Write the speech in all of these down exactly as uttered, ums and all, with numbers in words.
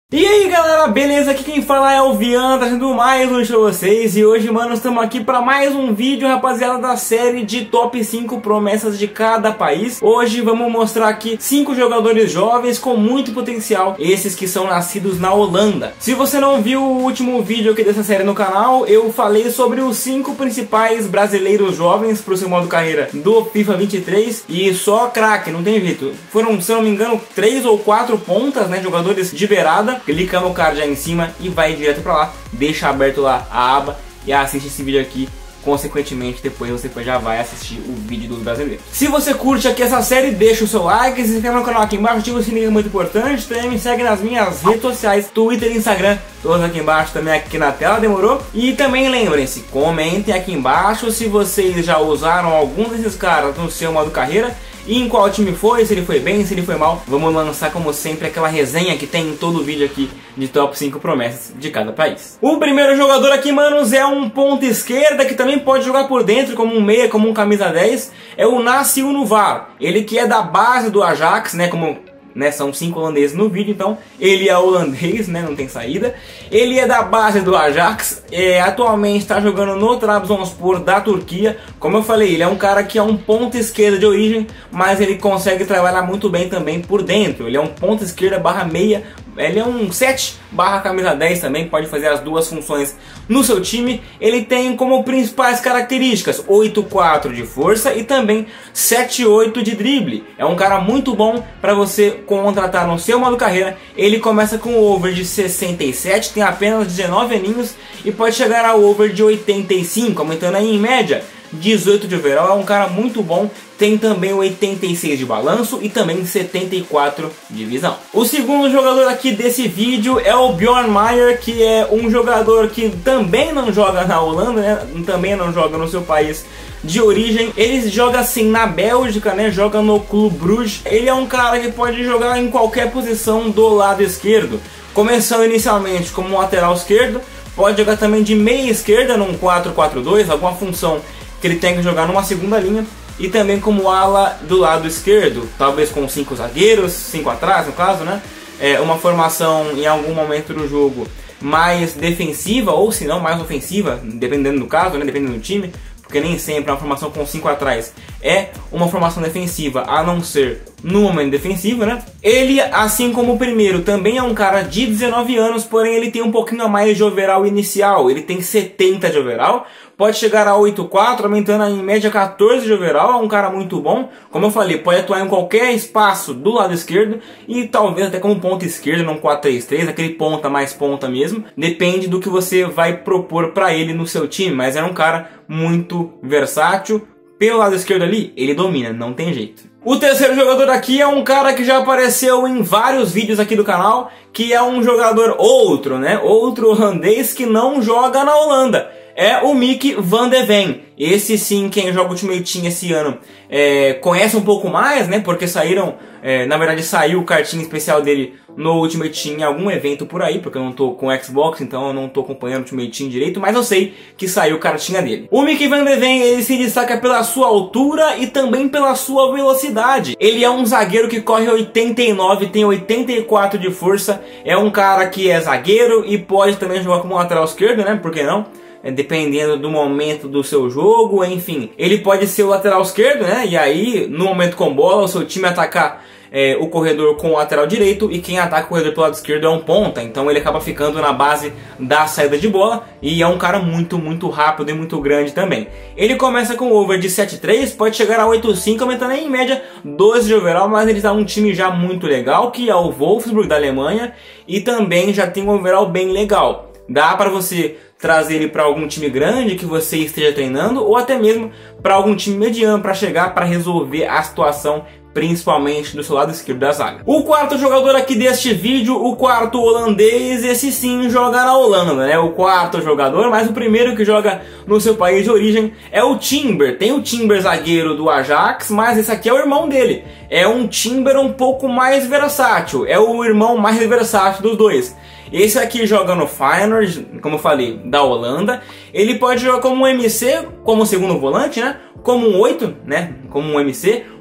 E aí galera, beleza? Aqui quem fala é o Vian, trazendo mais um vídeo pra vocês. E hoje, mano, estamos aqui para mais um vídeo, rapaziada, da série de top cinco promessas de cada país. Hoje vamos mostrar aqui cinco jogadores jovens com muito potencial, esses que são nascidos na Holanda. Se você não viu o último vídeo aqui dessa série no canal, eu falei sobre os cinco principais brasileiros jovens pro seu modo carreira do FIFA vinte e três. E só craque, não tem jeito. Foram, se eu não me engano, três ou quatro pontas, né, jogadores de beirada. Clica no card já em cima e vai direto pra lá, deixa aberto lá a aba e assiste esse vídeo aqui. Consequentemente, depois você já vai assistir o vídeo dos brasileiros. Se você curte aqui essa série, deixa o seu like, se inscreve no canal aqui embaixo, ativa o sininho, é muito importante. Também me segue nas minhas redes sociais, Twitter e Instagram, todos aqui embaixo, também aqui na tela, demorou? E também lembrem-se, comentem aqui embaixo se vocês já usaram algum desses caras no seu modo carreira e em qual time foi, se ele foi bem, se ele foi mal. Vamos lançar, como sempre, aquela resenha que tem em todo o vídeo aqui de top cinco promessas de cada país. O primeiro jogador aqui, manos, é um ponta esquerda que também pode jogar por dentro como um meia, como um camisa dez. É o Nassil Nuvar. Ele que é da base do Ajax, né, como... Né, são cinco holandeses no vídeo, então ele é holandês, né, não tem saída. Ele é da base do Ajax, é, atualmente está jogando no Trabzonspor da Turquia. Como eu falei, ele é um cara que é um ponta esquerda de origem, mas ele consegue trabalhar muito bem também por dentro. Ele é um ponta esquerda barra meia, ele é um sete barra camisa dez também, pode fazer as duas funções no seu time. Ele tem como principais características oito quatro de força e também sete oito de drible. É um cara muito bom para você contratar no seu modo carreira. Ele começa com o over de sessenta e sete, tem apenas dezenove aninhos e pode chegar ao over de oitenta e cinco, aumentando aí em média dezoito de overall. É um cara muito bom. Tem também oitenta e seis de balanço e também setenta e quatro de visão. O segundo jogador aqui desse vídeo é o Bjorn Maier, que é um jogador que também não joga na Holanda, né? Também não joga no seu país de origem. Ele joga assim na Bélgica, né? Joga no Clube Bruges. Ele é um cara que pode jogar em qualquer posição do lado esquerdo, começando inicialmente como lateral esquerdo. Pode jogar também de meia esquerda num quatro quatro dois, alguma função que ele tem que jogar numa segunda linha. E também como ala do lado esquerdo, talvez com cinco zagueiros, cinco atrás no caso, né? É uma formação em algum momento do jogo mais defensiva, ou se não mais ofensiva, dependendo do caso, né? Dependendo do time, porque nem sempre uma formação com cinco atrás é uma formação defensiva, a não ser no momento defensivo, né? Ele, assim como o primeiro, também é um cara de dezenove anos, porém ele tem um pouquinho a mais de overall inicial. Ele tem setenta de overall, pode chegar a oito quatro, aumentando em média catorze de overall. É um cara muito bom. Como eu falei, pode atuar em qualquer espaço do lado esquerdo e talvez até como ponta esquerda, num quatro três três, aquele ponta mais ponta mesmo. Depende do que você vai propor para ele no seu time, mas é um cara muito versátil. Pelo lado esquerdo ali, ele domina, não tem jeito. O terceiro jogador aqui é um cara que já apareceu em vários vídeos aqui do canal, que é um jogador outro, né? Outro holandês que não joga na Holanda. É o Mick van de Ven. Esse sim, quem joga Ultimate Team esse ano é, conhece um pouco mais, né? Porque saíram, é, na verdade saiu o cartinho especial dele no Ultimate Team em algum evento por aí, porque eu não tô com Xbox, então eu não tô acompanhando o Ultimate Team direito, mas eu sei que saiu o cartinha dele. O Mick van de Ven, ele se destaca pela sua altura e também pela sua velocidade. Ele é um zagueiro que corre oitenta e nove, tem oitenta e quatro de força, é um cara que é zagueiro e pode também jogar como lateral esquerdo, né? Por que não? Dependendo do momento do seu jogo, enfim. Ele pode ser o lateral esquerdo, né? E aí, no momento com bola, o seu time atacar é, o corredor com o lateral direito, e quem ataca o corredor pelo lado esquerdo é um ponta. Então ele acaba ficando na base da saída de bola. E é um cara muito, muito rápido e muito grande também. Ele começa com over de sete três, pode chegar a oito cinco, aumentando em média doze de overall. Mas ele está num time já muito legal, que é o Wolfsburg da Alemanha. E também já tem um overall bem legal. Dá para você trazer ele para algum time grande que você esteja treinando, ou até mesmo para algum time mediano para chegar para resolver a situação, principalmente do seu lado esquerdo da zaga. O quarto jogador aqui deste vídeo, o quarto holandês, esse sim joga na Holanda, né? O quarto jogador, mas o primeiro que joga no seu país de origem é o Timber. Tem o Timber zagueiro do Ajax, mas esse aqui é o irmão dele. É um Timber um pouco mais versátil, é o irmão mais versátil dos dois. Esse aqui joga no Feyenoord, como eu falei, da Holanda. Ele pode jogar como um M C, como segundo volante, né? Como um oito, né? Como um M C,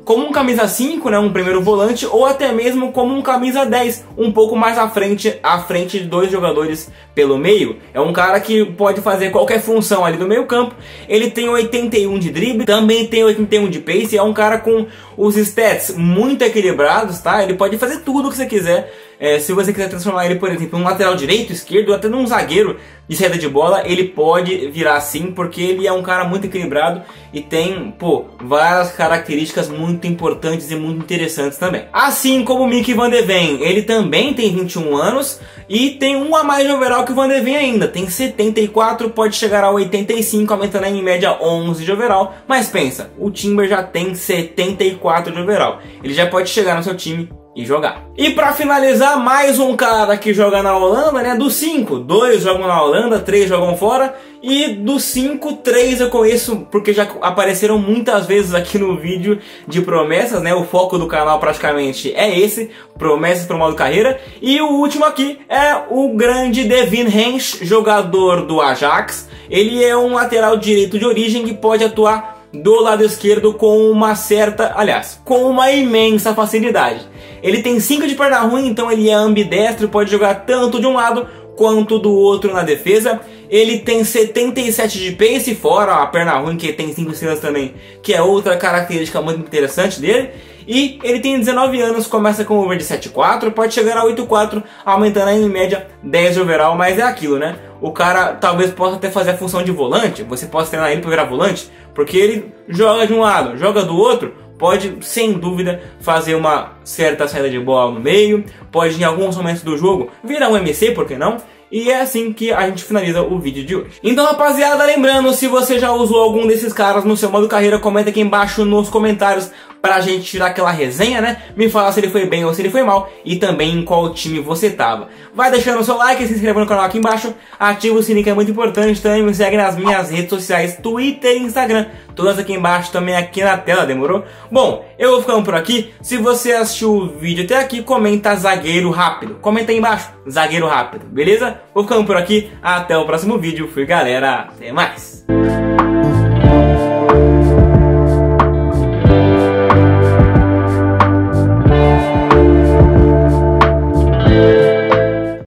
como um camisa cinco, né, um primeiro volante, ou até mesmo como um camisa dez, um pouco mais à frente, à frente de dois jogadores pelo meio. É um cara que pode fazer qualquer função ali do meio campo. Ele tem oitenta e um de drible, também tem oitenta e um de pace, é um cara com os stats muito equilibrados, tá? Ele pode fazer tudo o que você quiser. É, se você quiser transformar ele, por exemplo, em um lateral direito, esquerdo, até num zagueiro de saída de bola, ele pode virar assim, porque ele é um cara muito equilibrado e tem, pô, várias características muito importantes e muito interessantes também. Assim como o Mickey Van de Ven, ele também tem vinte e um anos e tem um a mais de overall que o Van de Ven ainda, tem setenta e quatro, pode chegar a oitenta e cinco, aumentando em média onze de overall, mas pensa, o Timber já tem setenta e quatro de overall, ele já pode chegar no seu time e jogar. E pra finalizar, mais um cara que joga na Holanda, né? Dos cinco, dois jogam na Holanda, três jogam fora. E dos cinco, três eu conheço porque já apareceram muitas vezes aqui no vídeo de promessas, né? O foco do canal praticamente é esse, promessas para o modo carreira. E o último aqui é o grande Devin Hensch, jogador do Ajax. Ele é um lateral direito de origem que pode atuar do lado esquerdo com uma certa, aliás, com uma imensa facilidade. Ele tem cinco de perna ruim, então ele é ambidestro, pode jogar tanto de um lado quanto do outro na defesa. Ele tem setenta e sete de pace, fora a perna ruim que tem cinco estrelas também, que é outra característica muito interessante dele. E ele tem dezenove anos, começa com over de sete quatro, pode chegar a oito quatro, aumentando aí em média dez de overall, mas é aquilo, né? O cara talvez possa até fazer a função de volante, você possa treinar ele para virar volante, porque ele joga de um lado, joga do outro, pode sem dúvida fazer uma certa saída de bola no meio, pode em alguns momentos do jogo virar um M C, por que não? E é assim que a gente finaliza o vídeo de hoje. Então, rapaziada, lembrando, se você já usou algum desses caras no seu modo carreira, comenta aqui embaixo nos comentários pra gente tirar aquela resenha, né? Me fala se ele foi bem ou se ele foi mal e também em qual time você tava. Vai deixando o seu like, se inscreva no canal aqui embaixo, ativa o sininho que é muito importante, também me segue nas minhas redes sociais, Twitter e Instagram, todas aqui embaixo, também aqui na tela, demorou? Bom, eu vou ficando por aqui. Se você assistiu o vídeo até aqui, comenta zagueiro rápido. Comenta aí embaixo, zagueiro rápido, beleza? Vou ficando por aqui, até o próximo vídeo. Fui, galera, até mais!